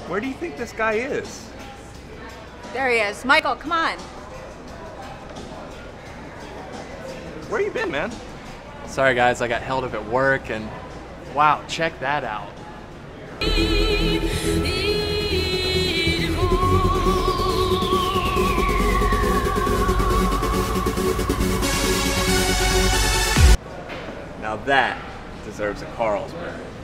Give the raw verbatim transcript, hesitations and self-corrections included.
Where do you think this guy is? There he is. Michael, come on. Where you been, man? Sorry guys, I got held up at work and wow, check that out. Now that deserves a Carlsberg.